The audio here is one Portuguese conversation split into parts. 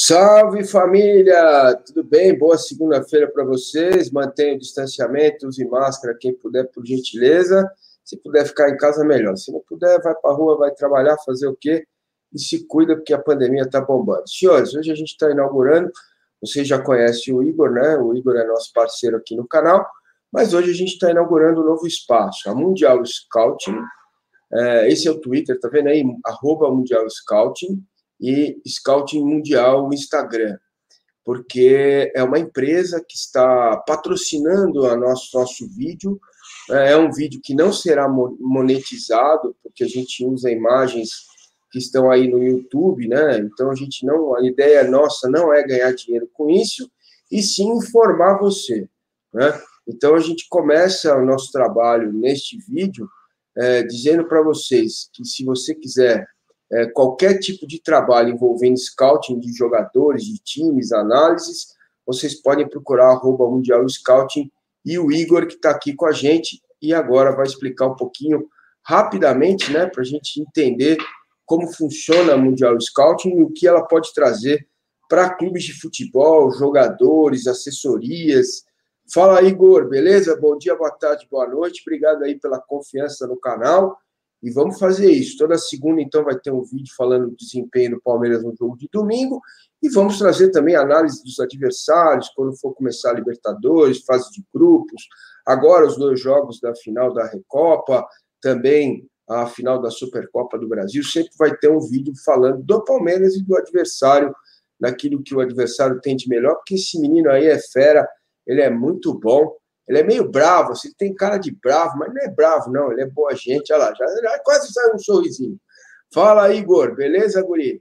Salve, família! Tudo bem? Boa segunda-feira para vocês. Mantenha o distanciamento, use máscara quem puder, por gentileza. Se puder ficar em casa, melhor. Se não puder, vai para a rua, vai trabalhar, fazer o quê? E se cuida, porque a pandemia está bombando. Senhores, hoje a gente está inaugurando, vocês já conhecem o Igor, né? O Igor é nosso parceiro aqui no canal, mas hoje a gente está inaugurando um novo espaço, a Mundial Scouting. Esse é o Twitter, tá vendo aí? @Mundial Scouting. E Scouting Mundial, o Instagram, porque é uma empresa que está patrocinando o nosso vídeo. É um vídeo que não será monetizado, porque a gente usa imagens que estão aí no YouTube, né? Então a ideia nossa não é ganhar dinheiro com isso, e sim informar você, né? Então a gente começa o nosso trabalho neste vídeo dizendo para vocês que se você quiser qualquer tipo de trabalho envolvendo scouting de jogadores, de times, análises, vocês podem procurar @Mundial Scouting, e o Igor, que está aqui com a gente, e agora vai explicar um pouquinho, rapidamente, né, para a gente entender como funciona a Mundial Scouting e o que ela pode trazer para clubes de futebol, jogadores, assessorias. Fala, Igor, beleza? Bom dia, boa tarde, boa noite. Obrigado aí pela confiança no canal. E vamos fazer isso. Toda segunda, então, vai ter um vídeo falando do desempenho do Palmeiras no jogo de domingo. E vamos trazer também análise dos adversários, quando for começar a Libertadores, fase de grupos. Agora, os 2 jogos da final da Recopa, também a final da Supercopa do Brasil. Sempre vai ter um vídeo falando do Palmeiras e do adversário, daquilo que o adversário tem de melhor, porque esse menino aí é fera, ele é muito bom. Ele é meio bravo, assim, tem cara de bravo, mas não é bravo, não. Ele é boa gente, olha lá, já quase sai um sorrisinho. Fala, Igor, beleza, guri?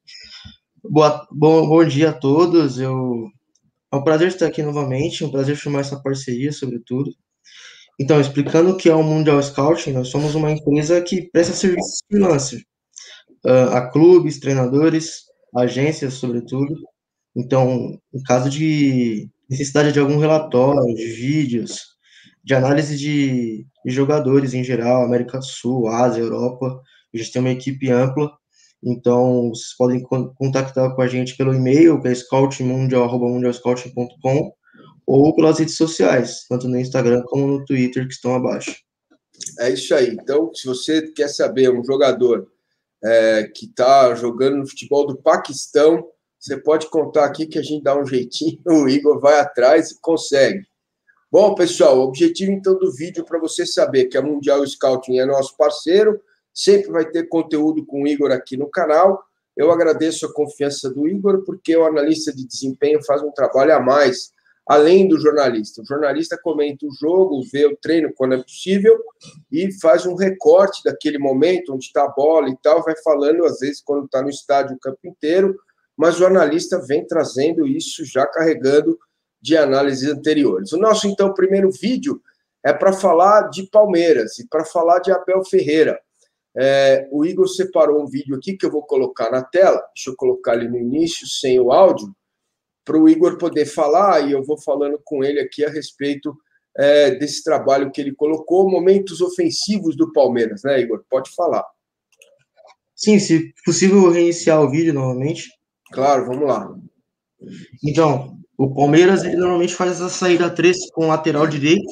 Bom dia a todos. É um prazer estar aqui novamente, um prazer chamar essa parceria, sobretudo. Então, explicando o que é o Mundial Scouting, nós somos uma empresa que presta serviços freelancer a clubes, treinadores, agências, sobretudo. Então, em caso de necessidade de algum relatório, de vídeos, de análise de jogadores em geral, América do Sul, Ásia, Europa, a gente tem uma equipe ampla. Então, vocês podem contactar com a gente pelo e-mail, que é scoutmundial@mundialscouting.com, ou pelas redes sociais, tanto no Instagram como no Twitter, que estão abaixo. É isso aí. Então, se você quer saber um jogador que está jogando no futebol do Paquistão, você pode contar aqui que a gente dá um jeitinho, o Igor vai atrás e consegue. Bom, pessoal, o objetivo, então, do vídeo, para você saber que a Mundial Scouting é nosso parceiro, sempre vai ter conteúdo com o Igor aqui no canal. Eu agradeço a confiança do Igor, porque o analista de desempenho faz um trabalho a mais, além do jornalista. O jornalista comenta o jogo, vê o treino quando é possível e faz um recorte daquele momento, onde está a bola e tal, vai falando, às vezes, quando está no estádio, o campo inteiro, mas o analista vem trazendo isso, já carregando de análises anteriores. O nosso, então, primeiro vídeo é para falar de Palmeiras e para falar de Abel Ferreira. O Igor separou um vídeo aqui que eu vou colocar na tela, deixa eu colocar ele no início, sem o áudio, para o Igor poder falar, e eu vou falando com ele aqui a respeito desse trabalho que ele colocou, momentos ofensivos do Palmeiras, né, Igor? Pode falar. Sim, se possível, reiniciar o vídeo novamente. Claro, vamos lá. Então, o Palmeiras, ele normalmente faz essa saída 3 com o lateral direito.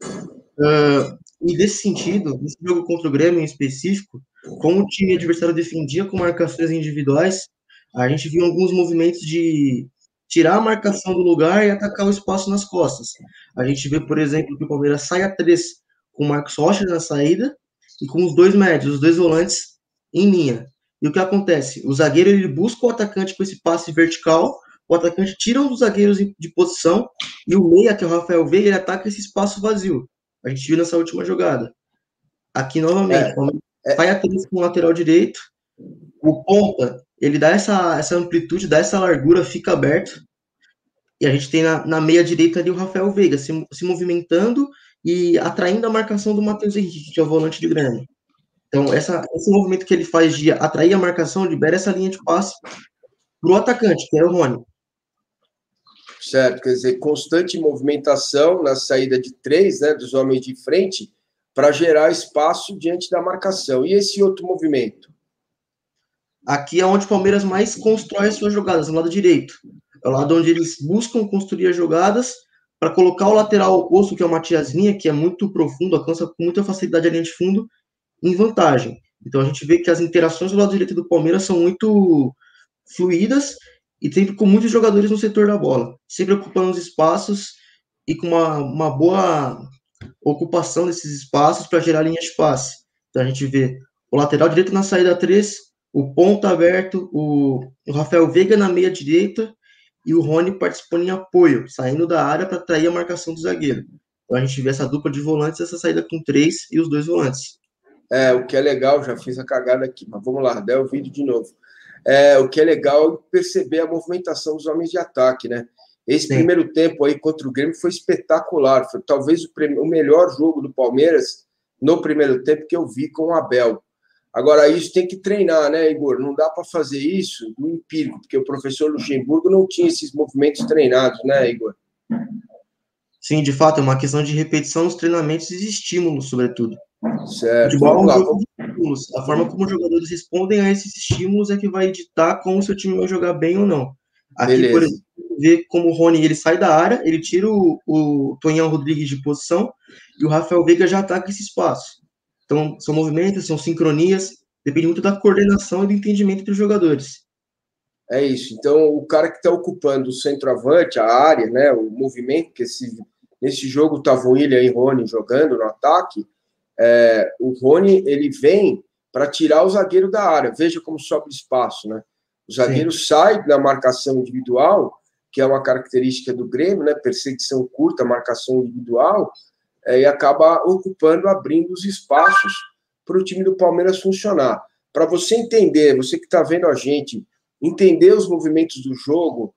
E desse sentido, nesse jogo contra o Grêmio em específico, como o time adversário defendia com marcações individuais, a gente viu alguns movimentos de tirar a marcação do lugar e atacar o espaço nas costas. A gente vê, por exemplo, que o Palmeiras sai a 3 com o Marcos Rocha na saída e com os 2 médios, os 2 volantes em linha. E o que acontece? O zagueiro ele busca o atacante com esse passe vertical, o atacante tira um dos zagueiros de posição e o meia, que é o Rafael Veiga, ele ataca esse espaço vazio. A gente viu nessa última jogada. Aqui, novamente, vai a 3 com o lateral direito, o ponta, ele dá essa amplitude, dá essa largura, fica aberto, e a gente tem na meia direita ali o Rafael Veiga se movimentando e atraindo a marcação do Matheus Henrique, que é o volante de Grêmio. Então, esse movimento que ele faz de atrair a marcação, libera essa linha de passe para o atacante, que é o Rony. Certo, quer dizer, constante movimentação na saída de 3, né, dos homens de frente, para gerar espaço diante da marcação. E esse outro movimento? Aqui é onde o Palmeiras mais constrói as suas jogadas, no lado direito. É o lado onde eles buscam construir as jogadas para colocar o lateral oposto, que é o Matias Vinha, que é muito profundo, alcança com muita facilidade a linha de fundo, em vantagem. Então a gente vê que as interações do lado direito do Palmeiras são muito fluídas e sempre com muitos jogadores no setor da bola, sempre ocupando os espaços e com uma boa ocupação desses espaços para gerar linhas de passe. Então a gente vê o lateral direito na saída 3, o ponta aberto, o Rafael Veiga na meia direita e o Rony participando em apoio, saindo da área para atrair a marcação do zagueiro. Então a gente vê essa dupla de volantes, essa saída com 3 e os 2 volantes. O que é legal, já fiz a cagada aqui, mas vamos lá, dá o vídeo de novo. O que é legal é perceber a movimentação dos homens de ataque, né? Esse Sim. primeiro tempo aí contra o Grêmio foi espetacular. Foi talvez o melhor jogo do Palmeiras no primeiro tempo que eu vi com o Abel. Agora, isso tem que treinar, né, Igor? Não dá para fazer isso no empírico, porque o professor Luxemburgo não tinha esses movimentos treinados, né, Igor? Sim, de fato, é uma questão de repetição nos treinamentos e estímulos, sobretudo. Certo. Futebol é Vamos um lá. jogo de estímulos. A forma como os jogadores respondem a esses estímulos é que vai ditar como o seu time vai jogar bem ou não. Aqui, por Beleza. exemplo, vê como o Rony ele sai da área, ele tira o Tonhão Rodrigues de posição e o Rafael Veiga já ataca esse espaço. Então, são movimentos, são sincronias, depende muito da coordenação e do entendimento entre os jogadores. É isso. Então, o cara que está ocupando o centroavante, a área, né, o movimento, que nesse jogo estava o William e o Rony jogando no ataque, o Rony ele vem para tirar o zagueiro da área. Veja como sobe espaço, né? O zagueiro sai da marcação individual, que é uma característica do Grêmio, né? Perseguição curta, marcação individual, e acaba ocupando, abrindo os espaços para o time do Palmeiras funcionar. Para você entender, você que está vendo a gente, entender os movimentos do jogo,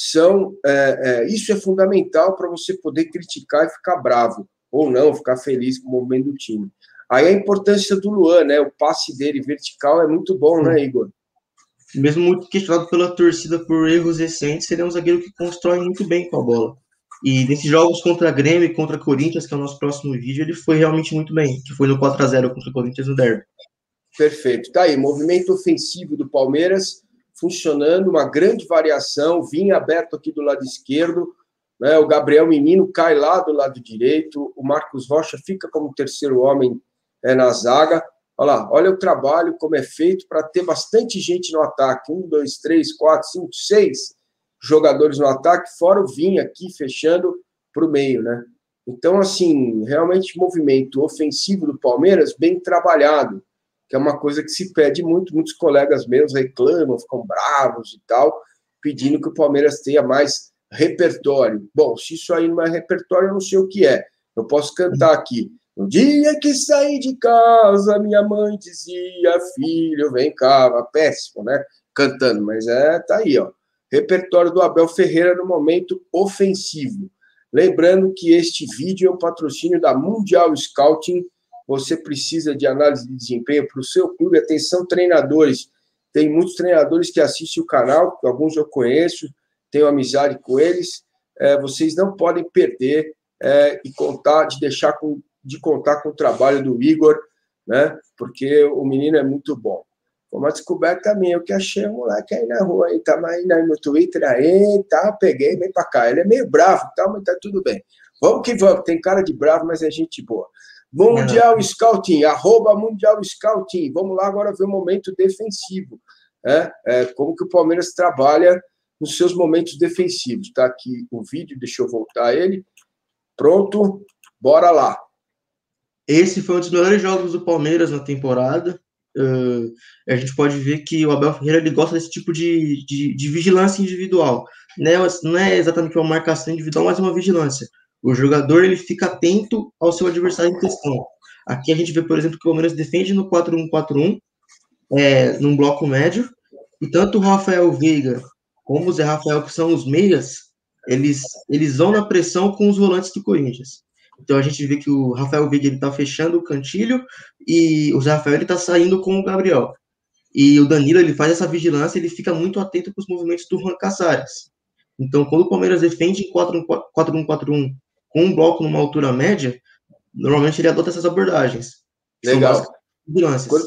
isso é fundamental para você poder criticar e ficar bravo, ou não, ficar feliz com o movimento do time. Aí a importância do Luan, né? O passe dele vertical é muito bom, né, Igor? Mesmo muito questionado pela torcida por erros recentes, ele é um zagueiro que constrói muito bem com a bola. E nesses jogos contra a Grêmio e contra a Corinthians, que é o nosso próximo vídeo, ele foi realmente muito bem, que foi no 4-0 contra o Corinthians no derby. Perfeito. Tá aí, movimento ofensivo do Palmeiras funcionando, uma grande variação, Vinha aberto aqui do lado esquerdo, né? O Gabriel Menino cai lá do lado direito, o Marcos Rocha fica como terceiro homem na zaga. Olha lá, olha o trabalho, como é feito para ter bastante gente no ataque. 1, 2, 3, 4, 5, 6 jogadores no ataque, fora o Vinha aqui fechando para o meio, né? Então, assim, realmente movimento ofensivo do Palmeiras bem trabalhado, que é uma coisa que se pede muito, muitos colegas meus reclamam, ficam bravos e tal, pedindo que o Palmeiras tenha mais repertório. Bom, se isso aí não é repertório, eu não sei o que é. Eu posso cantar aqui. No dia que saí de casa, minha mãe dizia, filho, vem cá, péssimo, né? Cantando, mas tá aí, ó. Repertório do Abel Ferreira no momento ofensivo. Lembrando que este vídeo é um patrocínio da Mundial Scouting. Você precisa de análise de desempenho para o seu clube. Atenção, treinadores. Tem muitos treinadores que assistem o canal, alguns eu conheço, tenho amizade com eles. Vocês não podem perder de contar com o trabalho do Igor, né? Porque o menino é muito bom. Foi uma descoberta minha, eu que achei um moleque aí na rua, aí, tava aí no Twitter, aí, tá, peguei, vem pra cá. Ele é meio bravo, tá, mas tá tudo bem. Vamos que vamos, tem cara de bravo, mas é gente boa. Mundial Scouting, @ Mundial Scouting. Vamos lá agora ver o momento defensivo. Como que o Palmeiras trabalha nos seus momentos defensivos. Tá aqui o vídeo, deixa eu voltar a ele. Pronto, bora lá. Esse foi um dos melhores jogos do Palmeiras na temporada. A gente pode ver que o Abel Ferreira ele gosta desse tipo de vigilância individual. Não é exatamente uma marcação individual, mas uma vigilância. O jogador ele fica atento ao seu adversário em questão. Aqui a gente vê, por exemplo, que o Palmeiras defende no 4-1-4-1, num bloco médio, e tanto o Rafael Veiga como o Zé Rafael, que são os meias, eles vão na pressão com os volantes do Corinthians. Então a gente vê que o Rafael Veiga está fechando o cantilho e o Zé Rafael está saindo com o Gabriel. E o Danilo ele faz essa vigilância, ele fica muito atento para os movimentos do Juan Casares. Então, quando o Palmeiras defende em 4-1-4-1 com um bloco numa altura média, normalmente ele adota essas abordagens. Legal. Vigilâncias.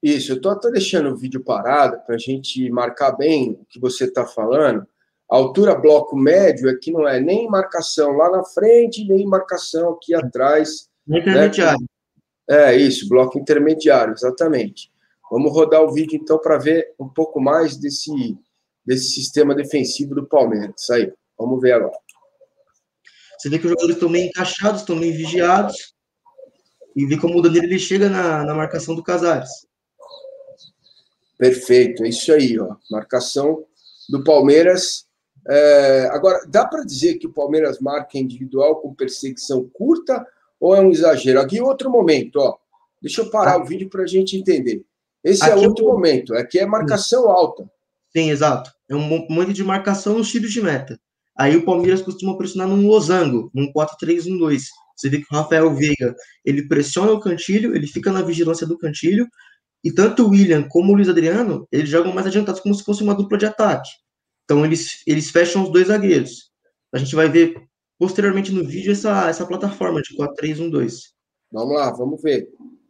Isso, eu estou até deixando o vídeo parado para a gente marcar bem o que você está falando. A altura bloco médio é que não é nem marcação lá na frente, nem marcação aqui atrás. Intermediário. Né? É isso, bloco intermediário, exatamente. Vamos rodar o vídeo, então, para ver um pouco mais desse sistema defensivo do Palmeiras. Isso aí, vamos ver agora. Você vê que os jogadores estão meio encaixados, estão meio vigiados. E vê como o Danilo ele chega na marcação do Casares. Perfeito, é isso aí, ó. Marcação do Palmeiras. Agora, dá para dizer que o Palmeiras marca individual com perseguição curta ou é um exagero? Aqui outro momento, ó. Deixa eu parar o vídeo para a gente entender. Esse é outro momento, aqui é marcação alta. Sim, exato. É um momento de marcação nos tiros de meta. Aí o Palmeiras costuma pressionar num losango, num 4-3-1-2. Você vê que o Rafael Veiga, ele pressiona o Cantillo, ele fica na vigilância do Cantillo, e tanto o William como o Luiz Adriano, eles jogam mais adiantados como se fosse uma dupla de ataque. Então eles fecham os dois zagueiros. A gente vai ver posteriormente no vídeo essa plataforma de 4-3-1-2. Vamos lá, vamos ver.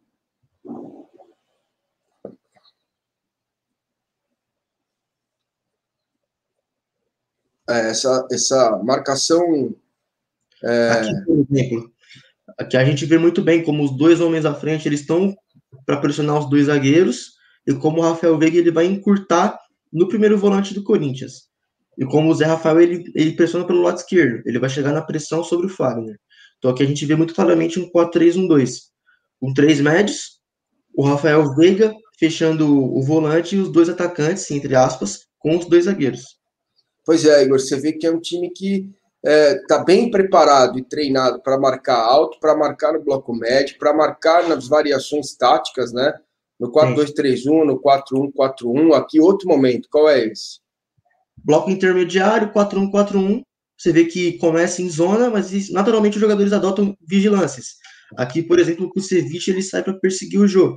Essa marcação... Aqui, por exemplo, aqui a gente vê muito bem como os dois homens à frente eles estão para pressionar os dois zagueiros e como o Rafael Veiga ele vai encurtar no primeiro volante do Corinthians. E como o Zé Rafael ele pressiona pelo lado esquerdo, ele vai chegar na pressão sobre o Fagner. Então aqui a gente vê muito claramente um 4-3-1-2. Com 3 médios, o Rafael Veiga fechando o volante e os dois atacantes, entre aspas, com os dois zagueiros. Pois é, Igor, você vê que é um time que está bem preparado e treinado para marcar alto, para marcar no bloco médio, para marcar nas variações táticas, né? No 4-2-3-1, no 4-1-4-1. Aqui, outro momento, qual é esse? Bloco intermediário, 4-1-4-1. Você vê que começa em zona, mas naturalmente os jogadores adotam vigilâncias. Aqui, por exemplo, o Kusevich ele sai para perseguir o jogo.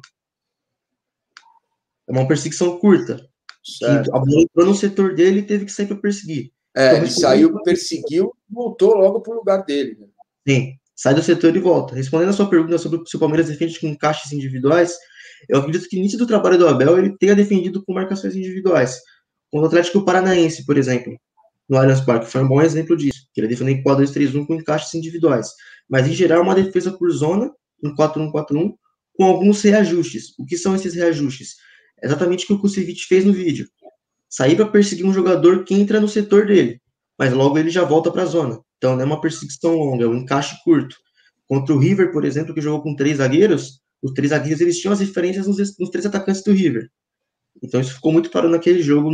É uma perseguição curta. Certo. A bola entrou no setor dele e teve que sair para perseguir. Então, ele saiu, perseguiu e voltou logo para o lugar dele. Né? Sim, sai do setor e volta. Respondendo a sua pergunta sobre se o Palmeiras defende com encaixes individuais, eu acredito que no início do trabalho do Abel ele tenha defendido com marcações individuais. Com o Atlético Paranaense, por exemplo, no Allianz Parque, foi um bom exemplo disso, que ele defendeu em 4-2-3-1 com encaixes individuais. Mas, em geral, uma defesa por zona, em 4-1-4-1, com alguns reajustes. O que são esses reajustes? Exatamente o que o Kusevich fez no vídeo. Sair para perseguir um jogador que entra no setor dele, mas logo ele já volta para a zona. Então não é uma perseguição longa, é um encaixe curto. Contra o River, por exemplo, que jogou com 3 zagueiros, os 3 zagueiros eles tinham as referências nos 3 atacantes do River. Então isso ficou muito claro naquele jogo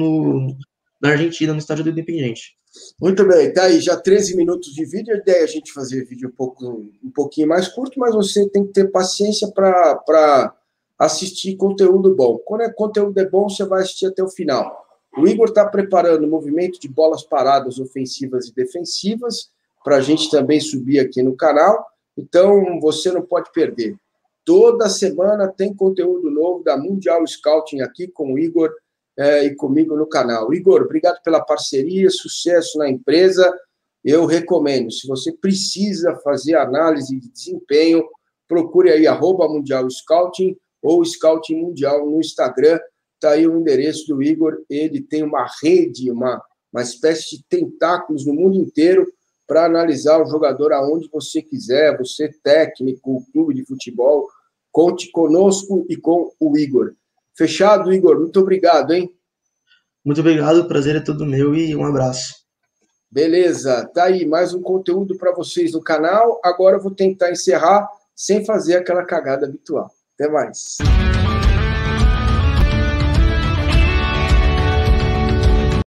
na Argentina, no estádio do Independiente. Muito bem, tá aí já 13 minutos de vídeo. A ideia é a gente fazer vídeo um pouquinho mais curto, mas você tem que ter paciência para assistir conteúdo bom. Quando conteúdo é bom, você vai assistir até o final. O Igor está preparando o movimento de bolas paradas ofensivas e defensivas para a gente também subir aqui no canal. Então, você não pode perder. Toda semana tem conteúdo novo da Mundial Scouting aqui com o Igor e comigo no canal. Igor, obrigado pela parceria, sucesso na empresa. Eu recomendo, se você precisa fazer análise de desempenho, procure aí @Mundial Scouting ou Scouting Mundial no Instagram. Está aí o endereço do Igor. Ele tem uma rede, uma espécie de tentáculos no mundo inteiro para analisar o jogador aonde você quiser, você técnico, clube de futebol, conte conosco e com o Igor. Fechado, Igor? Muito obrigado, hein? Muito obrigado, o prazer é todo meu e um abraço. Beleza, tá aí mais um conteúdo para vocês no canal. Agora eu vou tentar encerrar sem fazer aquela cagada habitual. Até mais.